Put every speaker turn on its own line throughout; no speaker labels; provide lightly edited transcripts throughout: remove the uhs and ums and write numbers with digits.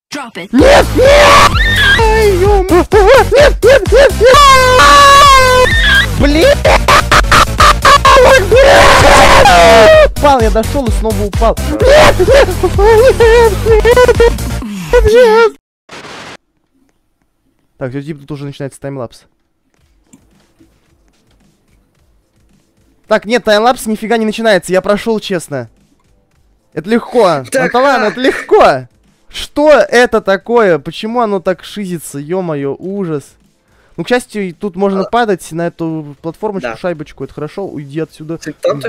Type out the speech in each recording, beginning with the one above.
Drop it.
Нет! Нет! Нет! Нет! Нет! Блин! Упал, я дошел и снова упал. Нет! Нет! Нет! Нет! Так, типа тут уже начинается таймлапс. Так, нет, таймлапс нифига не начинается, я прошел, честно. Это легко. Анталан, это легко. Что это такое? Почему оно так шизится? Ё-моё, ужас. Ну, к счастью, тут можно падать на эту платформочку, шайбочку. Это хорошо, уйди отсюда.
Суть в том,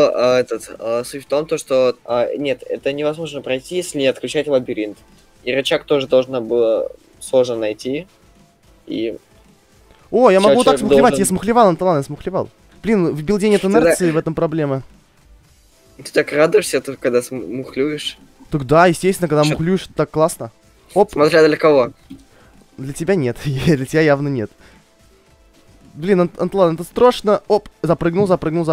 что нет, это невозможно пройти, если не отключать лабиринт. И рычаг тоже должно было сложно найти. И...
О, я могу так смухлевать, я смухлевал, Анталан, я смухлевал. Блин, в билде нет инерции, в этом проблема.
Ты так радуешься, когда мухлюешь?
Так да, естественно, когда мухлюешь, так классно. Оп.
Смотря для кого.
Для тебя нет, для тебя явно нет. Блин, Анталан, это страшно. Оп, запрыгнул.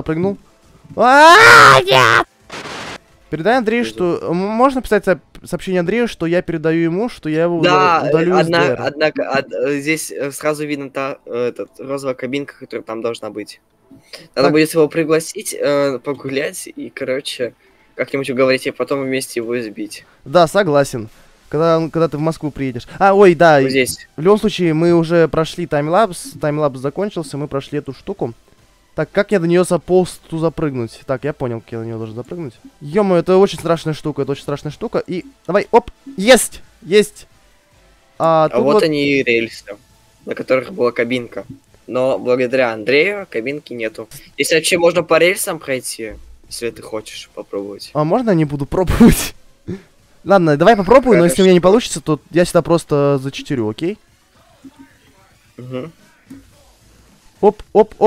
Нет! Передай Андрею, что... Можно писать сообщение Андрею, что я передаю ему, что я его удалю из ДР.
Однако здесь сразу видно та розовая кабинка, которая там должна быть. Надо будет его пригласить, погулять и, короче, как-нибудь уговорить, и потом вместе его избить.
Да, согласен. Когда ты в Москву приедешь. Ой, да.
Вот здесь.
В любом случае, мы уже прошли таймлапс. Таймлапс закончился, мы прошли эту штуку. Так, как я до нее заполз запрыгнуть? Так, я понял, как я до нее должен запрыгнуть. Ё-моё, это очень страшная штука, И, давай, оп, есть!
Вот они рельсы, на которых была кабинка. Но благодаря Андрею кабинки нету. Если вообще можно по рельсам пройти, если ты хочешь попробовать.
А можно я не буду пробовать? Ладно, давай попробую, но если у меня не получится, то я сюда просто зачитерю, окей?
Угу.
Оп.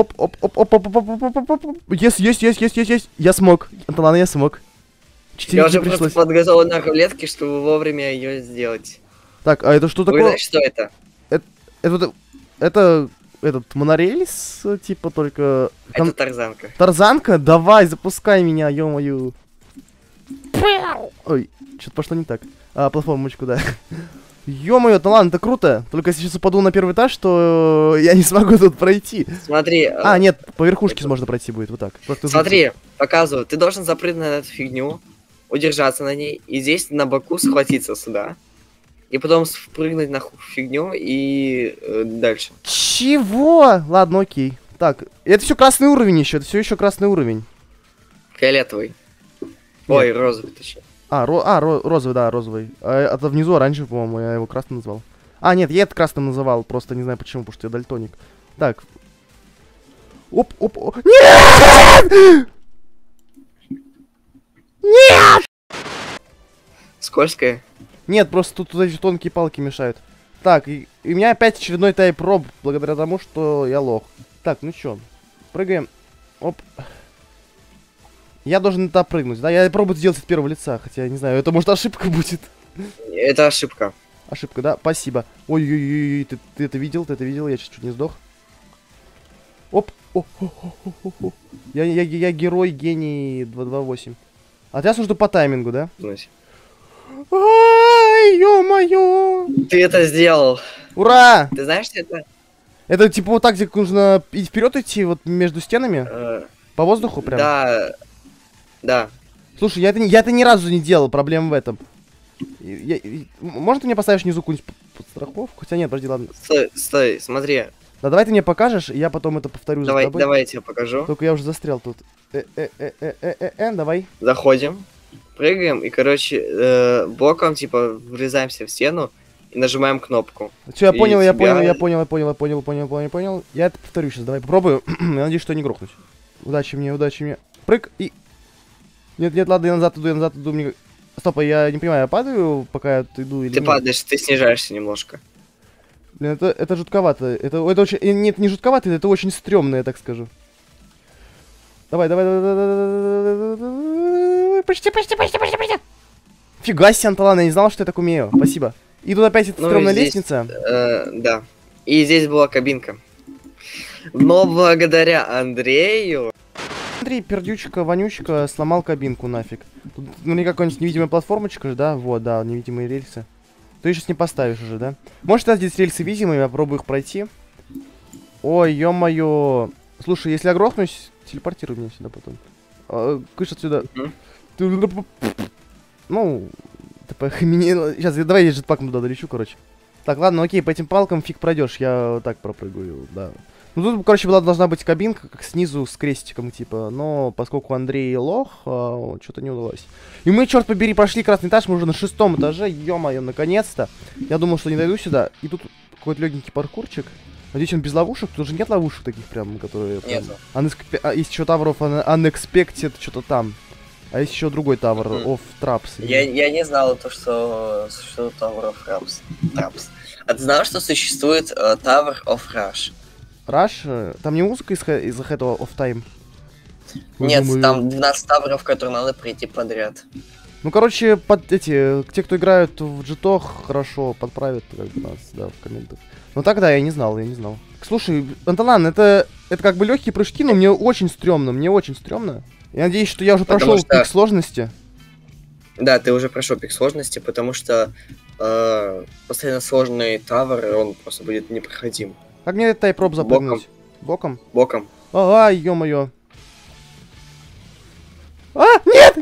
Есть. Я смог. Анталан, я смог.
Я уже просто подготовил на рулетке, чтобы вовремя ее сделать.
Так, а это что такое?
Знаешь, что это?
Это этот монорельс, типа, только...
Это тарзанка.
Тарзанка? Давай, запускай меня, ё-моё. Ой, что-то пошло не так. Платформочку, да. Ё-моё, ну ладно, это круто. Только если сейчас упаду на первый этаж, то я не смогу тут пройти.
Смотри.
Нет, по верхушке можно пройти будет, вот так.
Смотри, показываю. Ты должен запрыгнуть на эту фигню, удержаться на ней, и здесь на боку схватиться сюда. И потом спрыгнуть на фигню и дальше.
Чего? Ладно, окей. Так, это все красный уровень еще, это все еще красный уровень.
Фиолетовый. Ой, розовый точнее.
Розовый, да, розовый. Это внизу оранжевый, по-моему, я его красным назвал. Нет, я это красным называл, просто не знаю почему, потому что я дальтоник. Так. Оп. Нет! Нет!
Скользкая?
Нет, просто тут эти тонкие палки мешают. Так, и у меня опять очередной тайп-роб, благодаря тому, что я лох. Так, ну чё, прыгаем. Оп. Я должен туда прыгнуть, да? Я пробую сделать от первого лица, хотя я не знаю, это может ошибка будет.
Это ошибка.
Ошибка, да? Спасибо. Ой-ой-ой, ты это видел? Я чуть-чуть не сдох. Оп. Я герой, гений 228. А сейчас нужно по таймингу, да? Ай, ё-моё!
Ты это сделал.
Ура!
Ты знаешь, что это?
Это типа вот так, где нужно вперед идти, вот между стенами? По воздуху прям?
Да.
Слушай, я это ни разу не делал, проблема в этом. Может, ты мне поставишь внизу какую-нибудь подстраховку? Хотя нет, подожди, ладно.
Стой, смотри.
Да давай ты мне покажешь, и я потом это повторю за тобой.
Давай я тебе покажу.
Только я уже застрял тут. Давай.
Заходим, прыгаем и, короче, боком, типа, врезаемся в стену и нажимаем кнопку.
Все, я понял. Я это повторю сейчас, давай попробую. Я надеюсь, что не грохнусь. Удачи мне. Прыг и... Нет, ладно, я назад иду, мне... Стоп, я не понимаю, я падаю, пока я иду или
нет? Ты падаешь, ты снижаешься немножко.
Блин, это жутковато. Это очень... Нет, не жутковато, это очень стрёмно, я так скажу. Давай. Почти. Фига себе, Анталан, я не знал, что я так умею. Спасибо. И тут опять эта стрёмная лестница.
Да. И здесь была кабинка. Но благодаря Андрею...
Андрей, пердючка, вонючка, сломал кабинку нафиг. Тут наверняка какая-нибудь невидимая платформочка же, да? Вот, да, невидимые рельсы. Ты сейчас не поставишь уже, да? Может, здесь рельсы видимые, я попробую их пройти. Ой, ё-моё. Слушай, если я грохнусь, телепортируй меня сюда потом. Кыш отсюда. Ну, сейчас, давай я джетпаком туда долечу, короче. Так, ладно, окей, по этим палкам фиг пройдешь, я вот так пропрыгаю, да. Ну, тут, короче, должна быть кабинка, как снизу с крестиком, типа, но поскольку Андрей лох, что-то не удалось. И мы, черт побери, прошли красный этаж, мы уже на 6-м этаже, ё-моё, наконец-то. Я думал, что не дойду сюда, и тут какой-то легенький паркурчик. Надеюсь, он без ловушек, тут же нет ловушек таких прям, которые...
Нет.
Есть еще Tower of Unexpected, что-то там. А есть еще другой Tower of Traps.
Я не знал то, что существует Tower of Traps. А ты знал, что существует Tower of Rush?
Rush? Там не музыка из этого of Time?
Нет, там 12 таверов, которые надо пройти подряд.
Ну, короче, те, кто играют в джитох, хорошо подправят нас, да, в комментах. Но тогда я не знал. Слушай, Анталан, это как бы легкие прыжки, но мне очень стрёмно, Я надеюсь, что я уже прошел пик сложности.
Да, ты уже прошел пик сложности, потому что постоянно сложный тавер, он просто будет непроходим.
Как мне этот тайп-роб запрыгнуть? Боком?
Боком.
Ай, ё-моё. Нет!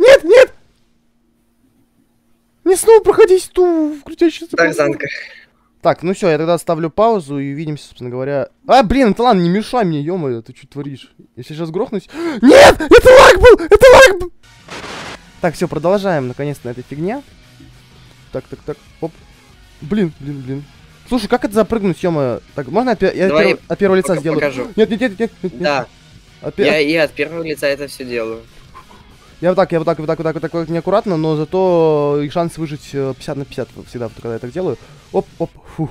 Не снова проходить ту крутящуюся.
Тарзанка.
Так, ну все, я тогда ставлю паузу и увидимся, собственно говоря. Блин, Талан, не мешай мне, ё-моё, ты что творишь? Я сейчас грохнусь. Нет! Это лаг был! Так, все, продолжаем, наконец-то, на этой фигне. Так, оп. Блин. Слушай, как это запрыгнуть, ё-моё? Так, можно от первого лица сделаю?
Покажу.
Нет.
Да. Я от первого лица это все делаю.
Я вот так неаккуратно, но зато и шанс выжить 50 на 50 всегда, когда я так делаю. Оп, фу.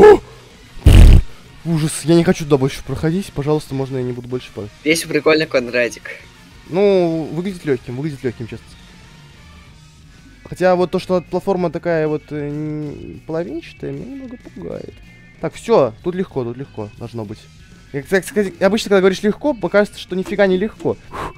Ужас, я не хочу туда больше проходить, пожалуйста, можно я не буду больше падать.
Есть прикольный квадратик.
Ну, выглядит легким, честно. Хотя вот то, что платформа такая вот половинчатая, меня немного пугает. Так, все, тут легко должно быть. Обычно, когда говоришь легко, покажется, что нифига не легко.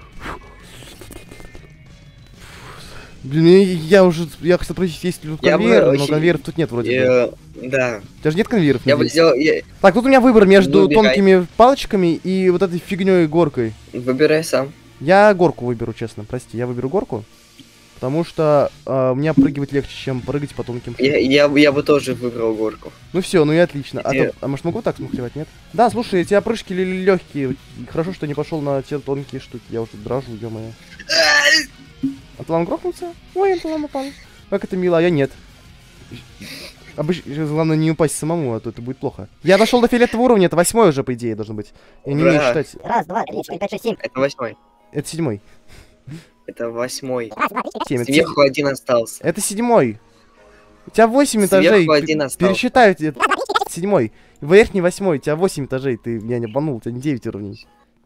Блин, я хочу спросить, есть ли тут конвейер, но конвейеров тут нет вроде бы.
Да.
У тебя же нет конвейеров?
Я бы сделал...
Так, тут у меня выбор между тонкими палочками и вот этой фигней горкой.
Выбирай сам.
Я горку выберу, честно, прости, я выберу горку. Потому что мне опрыгивать легче, чем прыгать по тонким штукам.
Я бы тоже выбрал горку.
Ну все, ну и отлично. А может могу так смухлевать, нет? Да, слушай, эти опрыжки легкие. Хорошо, что не пошел на те тонкие штуки. Я уже дрожу, ё-моё. Анталан грохнулся? Ой, Анталан упал. Как это мило, а я нет. Обычно, главное не упасть самому, а то это будет плохо. Я дошел до фиолетового уровня, это 8-й уже, по идее, должен быть. Я не умею считать.
1, 2, 3, 4, 5, 6, 7.
Это 8-й.
Это 7-й.
Это 8-й.
7,
Сверху 1 остался.
Это 7-й. У тебя 8 этажей.
Сверху 1 остался.
Пересчитай, это 7-й. Верхний 8-й, у тебя 8 этажей. Ты меня не обманул, у тебя не 9 уровней.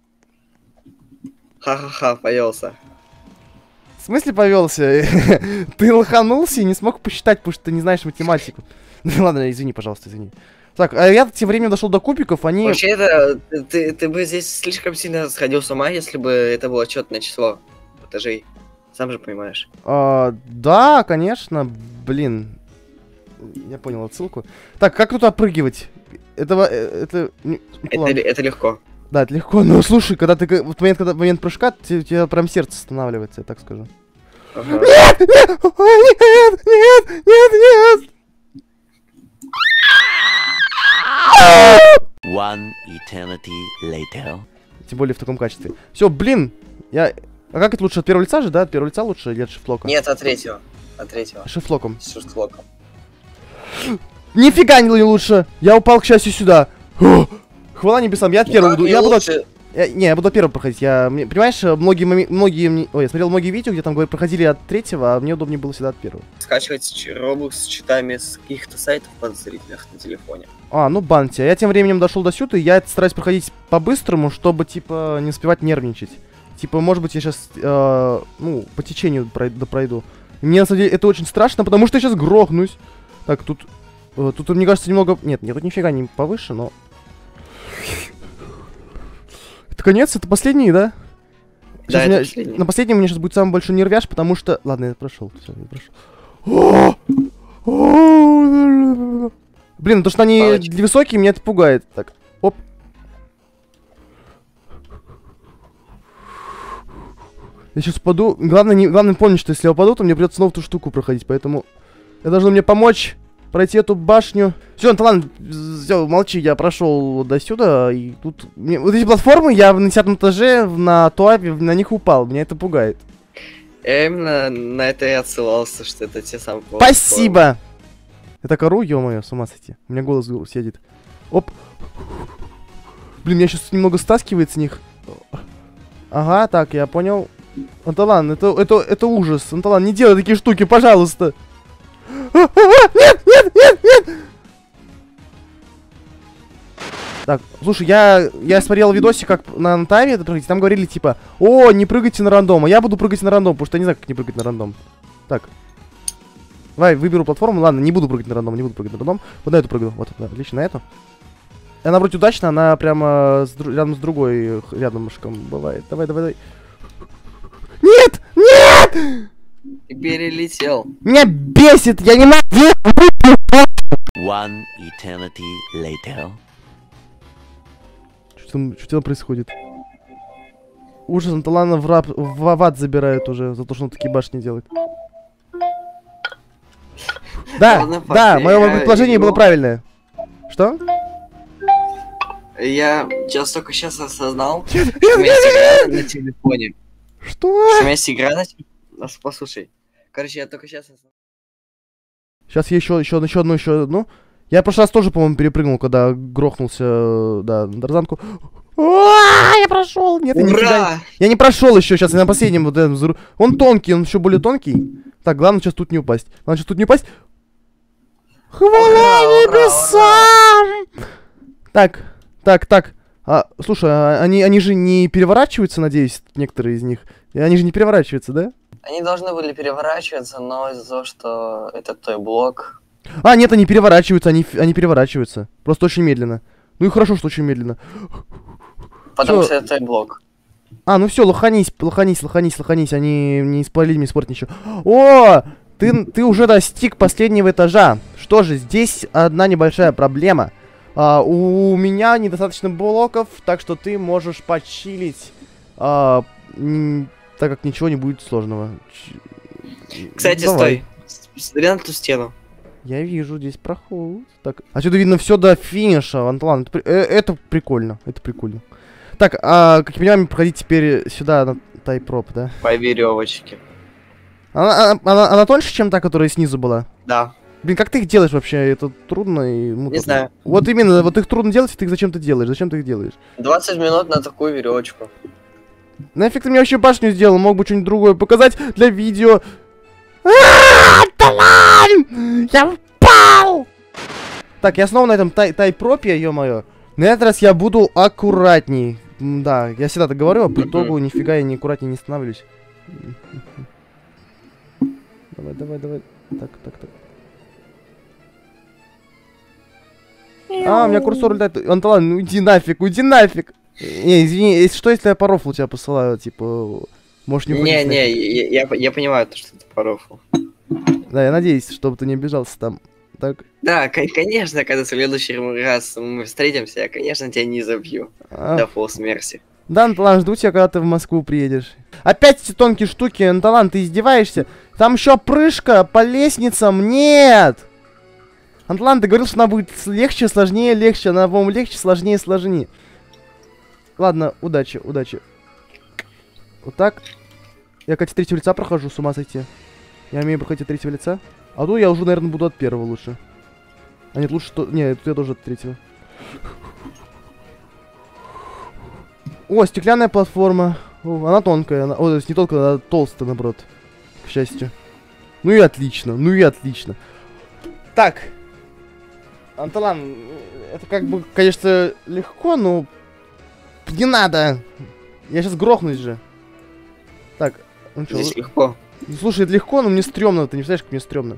Ха-ха-ха, повелся.
В смысле повелся? Ты лоханулся и не смог посчитать, потому что ты не знаешь математику. Ну ладно, извини, пожалуйста, извини. Так, а я тем временем дошел до кубиков, они...
Вообще, это... Ты бы здесь слишком сильно сходил с ума, если бы это было четное число этажей. Сам же понимаешь.
Да, конечно, блин. Я понял отсылку. Так, как тут опрыгивать? Это
легко.
Да, это легко, но слушай, когда ты в момент прыжка, у тебя прям сердце останавливается, я так скажу.
Ага.
Нет!
One eternity later.
Тем более в таком качестве. Все, блин, А как это лучше, от первого лица же, да? От первого лица лучше или от шифтлока?
Нет, от третьего.
Шифтлоком.
С шифтлоком.
Нифига не лучше! Я упал, к счастью, сюда. Хвала небесам, я от первого буду. Я буду первым проходить. Понимаешь, я смотрел многие видео, где там проходили от третьего, а мне удобнее было всегда от первого.
Скачивать робокс с читами с каких-то сайтов подозрительных на телефоне.
Ну бан тебя. Я тем временем дошел до сюда, и я стараюсь проходить по-быстрому, чтобы, типа, не успевать нервничать. Типа, может быть, я сейчас, по течению пройду. И мне, на самом деле, это очень страшно, потому что я сейчас грохнусь. Так, тут, мне кажется, немного... Нет, тут нифига не повыше, но... Это конец? Это последний, да?
Да, это последний.
На последнем у меня сейчас будет самый большой нервяж, потому что... Ладно, я прошел. Все, я прошел. Блин, то, что они
Палочки.
высокие, меня это пугает. Так, оп. Я сейчас упаду. Главное помнить, что если я упаду, то мне придется снова ту штуку проходить. Поэтому это должно мне помочь пройти эту башню. Все, ладно, все, молчи, я прошел до сюда. И тут... вот эти платформы, я на 10 этаже на туапе на них упал. Меня это пугает.
Я именно на это и отсылался, что это те самые платформы.
Спасибо! Я так ору, ё-моё, с ума сойти. У меня голос сидит. Оп. Блин, меня сейчас немного стаскивает с них. Ага, так, я понял. Анталан, это ужас. Анталан, не делай такие штуки, пожалуйста. Нет! Так, слушай, я смотрел видосик, как на Антаве это прыгать, там говорили типа, о, не прыгайте на рандом, а я буду прыгать на рандом, потому что я не знаю, как не прыгать на рандом. Так. Давай, выберу платформу, ладно, не буду прыгать на рандом, Вот на эту прыгаю, вот, да, отлично, на эту. И она вроде удачно, она прямо рядом с другой рядомышком бывает. Давай. Нет!
Ты перелетел.
Меня бесит, я не могу!
One eternity later.
Что там происходит? Ужас, Анталана в ад забирают уже, за то, что он такие башни делает. Да, мое предположение было правильное. Что?
Я только сейчас осознал, что у меня есть игра на телефоне.
Что?
Что у меня есть игра на телефоне. Послушай. Короче, я только сейчас осознал.
Сейчас я еще одну. Я в прошлый раз тоже, по-моему, перепрыгнул, когда грохнулся, да, на тарзанку. Я прошел! Нет, я не прошел еще, сейчас я на последнем вот этом. Он тонкий, он еще более тонкий. Так, главное сейчас тут не упасть. Хвала небесам! Так. Слушай, они же не переворачиваются, надеюсь, некоторые из них. Они же не переворачиваются, да?
Они должны были переворачиваться, но из-за того, что это той блок.
Нет, они переворачиваются, они переворачиваются. Просто очень медленно. Ну и хорошо, что очень медленно.
Потому что это той блок.
Ну все, лоханись, они не спалили мне спорт ничего. О, ты уже достиг последнего этажа. Что же, здесь одна небольшая проблема. У меня недостаточно блоков, так что ты можешь почилить, так как ничего не будет сложного.
Кстати,
Давай.
стой. Смотри на ту стену.
Я вижу здесь проход. Так, отсюда видно все до финиша, Анталан. Это прикольно, Так, как я понимаю, проходить теперь сюда на тайп-проп, да?
По веревочке.
Она тоньше, чем та, которая снизу была?
Да.
Блин, как ты их делаешь вообще? Это трудно и...
Не знаю.
Вот именно, вот их трудно делать, и ты их зачем ты делаешь? Зачем ты их делаешь?
20 минут на такую веревочку.
Нафиг ты мне вообще башню сделал? Мог бы что-нибудь другое показать для видео. Талан! Я упал! Так, я снова на этом тайп-пропе, ё-моё. На этот раз я буду аккуратней. Да, я всегда так говорю, а по итогу нифига я не аккуратней не становлюсь. Давай. Так. У меня курсор летает. Анталан, ну уйди нафиг. Не, извини, если что, если я по рофлу тебя посылаю, типа, можешь не уходить.
Я понимаю, что ты по рофлу.
Да, я надеюсь, чтобы ты не обижался там. Так.
Да, конечно, когда в следующий раз мы встретимся, я, конечно, тебя не забью до полусмерти.
Да, Анталан, жду тебя, когда ты в Москву приедешь. Опять эти тонкие штуки, Анталан, ты издеваешься? Там еще прыжка по лестницам, нет! Анталан, ты говорил, что она будет легче, сложнее, легче. Она, по-моему, легче, сложнее, сложнее. Ладно, удачи. Вот так. Я, кстати, третьего лица прохожу, с ума сойти. Я умею проходить от третьего лица. А то я уже, наверное, буду от первого лучше. А нет, лучше, что... Нет, я тоже от третьего. О, стеклянная платформа. Она тонкая. О, то есть не тонкая, она толстая, наоборот. К счастью. Ну и отлично. Так. Анталан, это как бы, конечно, легко, но... Не надо. Я сейчас грохнусь же. Так, ну чё?
Здесь легко.
Слушай, это легко, но мне стрёмно. Ты не представляешь, как мне стрёмно.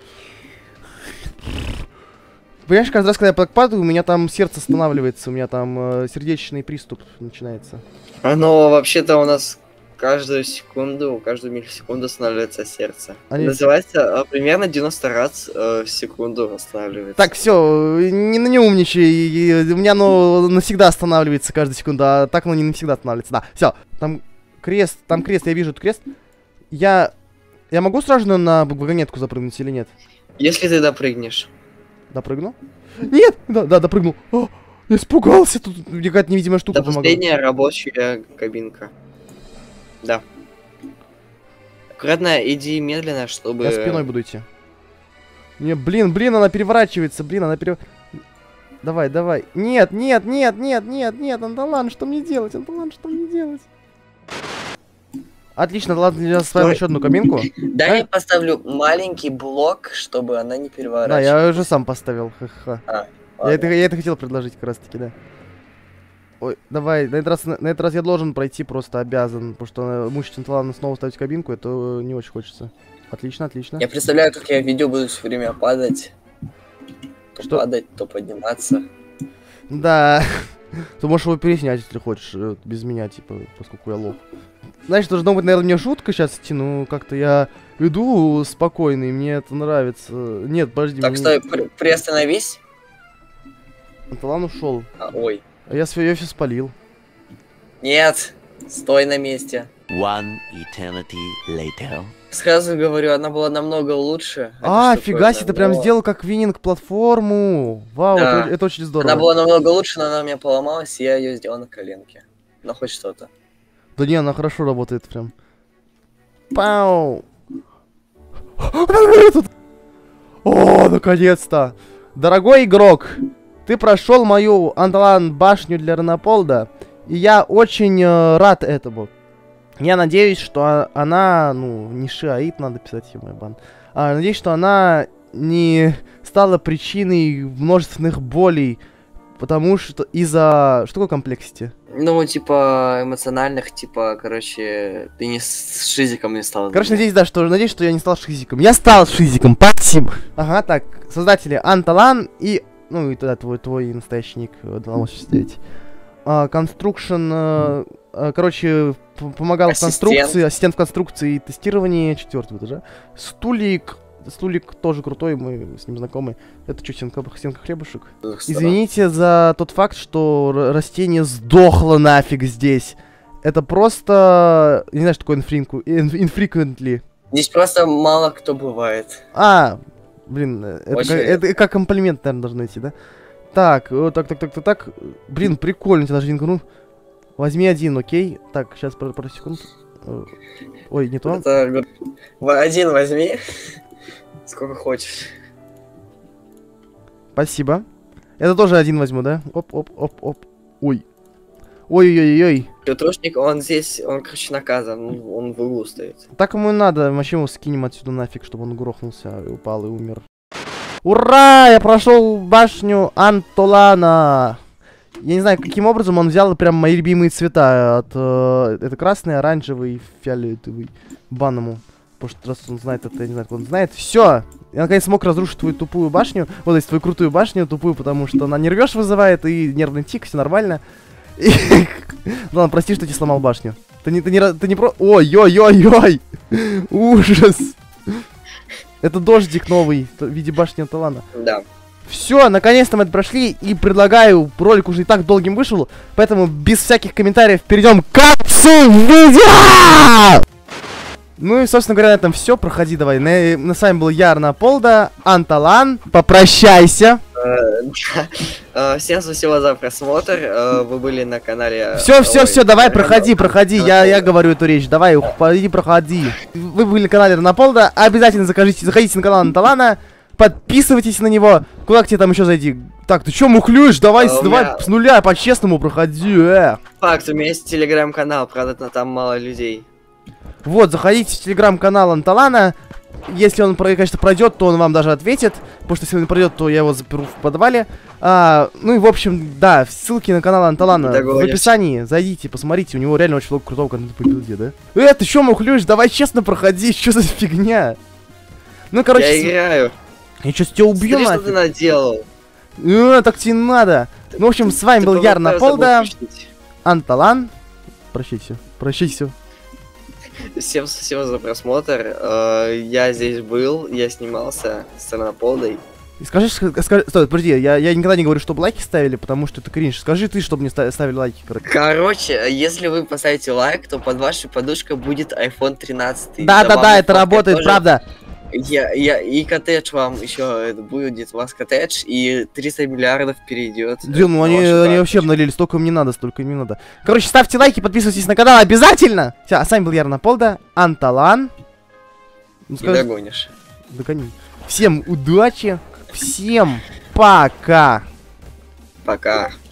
Понимаешь, каждый раз, когда я так падаю, у меня там сердце останавливается, у меня там сердечный приступ начинается.
Но вообще-то у нас каждую секунду, каждую миллисекунду останавливается сердце.
Они-
Называется примерно 90 раз в секунду останавливается.
Так, все, не умничай. У меня оно навсегда останавливается каждую секунду, а так оно не навсегда останавливается. Да, все. Там крест, я вижу этот крест. Я могу сразу же на вагонетку запрыгнуть или нет?
Если ты допрыгнешь.
Допрыгнул? Нет! Да, допрыгнул. О, я испугался, тут какая-то невидимая штука
Это
помогла.
последняя рабочая кабинка. Да. Аккуратно, иди медленно, чтобы...
Я спиной буду идти. Не, блин, она переворачивается, Давай. Нет, Анталан, что мне делать? Отлично, ладно, я ставим еще одну кабинку.
Дай я поставлю маленький блок, чтобы она не
Да,
переворачивалась.
я уже сам поставил, ха-ха.
А,
Я это хотел предложить как раз таки, да. Ой, давай, на этот раз я должен пройти, просто обязан, потому что мучить Анталана снова ставить кабинку, это не очень хочется. Отлично.
Я представляю, как я в видео буду все время падать. То
Что?
падать, то подниматься.
Да. Ты можешь его переснять, если хочешь, без меня, типа, поскольку я лох. Знаешь, должно быть, наверное, мне шутка сейчас идти, ну, как-то я иду спокойный, мне это нравится. Нет, подожди.
Так, стой, приостановись.
Анталан ушел.
Ой.
А я все спалил.
Нет, стой на месте.
One eternity later.
Сразу говорю, она была намного лучше.
А,
эта
фига себе,
штуковина,
ты прям
но
сделал как вининг платформу. Вау,
Да.
это очень здорово.
Она была намного лучше, но она у меня поломалась, и я ее сделал на коленке. Но хоть что-то.
Да не, она хорошо работает прям. Пау! О, наконец-то! Дорогой игрок, ты прошел мою Анталан башню для Ранаполда, и я очень рад этому. Я надеюсь, что она, ну, не Шиаит, надо писать ему бан. Надеюсь, что она не стала причиной множественных болей, потому что из-за... Что такое комплексити?
Ну, типа, эмоциональных, типа, короче, ты не с шизиком не стал.
Короче, надеюсь, что я не стал шизиком. Я стал шизиком, спасибо. Ага, так, создатели Анталан и... Ну, и тогда твой настоящий ник, Даламос69. Construction, короче, помогал в конструкции, ассистент в конструкции и тестировании 4-го этажа. Стулик тоже крутой, мы с ним знакомы. Это что, стенка хлебушек? Извините за тот факт, что растение сдохло нафиг здесь. Это просто... Не знаю, что такое infrequently.
Здесь просто мало кто бывает.
Блин, это как комплимент, наверное, должно идти, да? Так. Блин, прикольно, тебе даже один грунт. Возьми один, окей? Так, сейчас, пару секунд. Ой, не то.
Это... Один возьми. Сколько хочешь.
Спасибо. Это тоже один возьму, да? Оп. Ой. Ой-ой-ой-ой.
Петрушник, он здесь, он, короче, наказан. Он в углу стоит.
Так ему и надо. Вообще его скинем отсюда нафиг, чтобы он грохнулся, упал и умер. Ура! Я прошел башню Анталана. Я не знаю, каким образом он взял прям мои любимые цвета. Это красный, оранжевый, фиолетовый. Банному. Потому что раз он знает это, я не знаю, как он знает. Все! Я наконец смог разрушить твою тупую башню. Вот здесь твою крутую башню, тупую, потому что она нервёж вызывает и нервный тик, все нормально. Ладно, прости, что тебе сломал башню. Ты не про... Ой-ой-ой-ой! Ужас! Это дождик новый в виде башни Анталана.
Да.
Все, наконец-то мы это прошли, и предлагаю, ролик уже и так долгим вышел, поэтому без всяких комментариев перейдем к концу видео! Ну и, собственно говоря, на этом все. Проходи давай. С вами был я, Ранаполда, Анталан. Попрощайся.
Всем спасибо за просмотр. Вы были на канале...
Все, давай, проходи. Я говорю эту речь. Давай, проходи. Вы были на канале Ранаполда. Обязательно заходите на канал Анталана. Подписывайтесь на него. Куда к тебе там еще зайти? Так, ты чё мухлюешь? Давай с нуля, по-честному проходи.
Факт, у меня есть телеграм-канал, правда, там мало людей.
Вот, заходите в телеграм-канал Анталана. Если он, конечно, пройдет, то он вам даже ответит. Потому что если он не пройдет, то я его заперу в подвале. Ну и, в общем, да, ссылки на канал Анталана в описании. Зайдите, посмотрите, у него реально очень много крутого контента по билде, да? Ты чё мухлюешь? Давай честно проходи, что за фигня? Ну, короче...
Я играю.
Я сейчас тебя убью,
нафиг. Что ты наделал?
Так тебе надо. Ну, в общем, с вами был я, Ранаполда, Анталан. Прощайся.
Всем спасибо за просмотр. Я здесь был, я снимался с Тернополдой.
И скажи, стой, подожди, я никогда не говорю, чтобы лайки ставили, потому что это кринж. Скажи ты, чтобы не ставили лайки, короче.
Короче, если вы поставите лайк, то под вашей подушкой будет iPhone 13.
Да, это работает,
тоже.
правда.
И коттедж вам еще будет у вас коттедж, и 300 миллиардов перейдет.
Дим, ну они вообще обналили, столько им не надо, столько им не надо. Короче, ставьте лайки, подписывайтесь на канал обязательно! Все, а с вами был Ярнаполда, Анталан.
Ну, догонишь.
Догони. Всем удачи, всем пока!
Пока.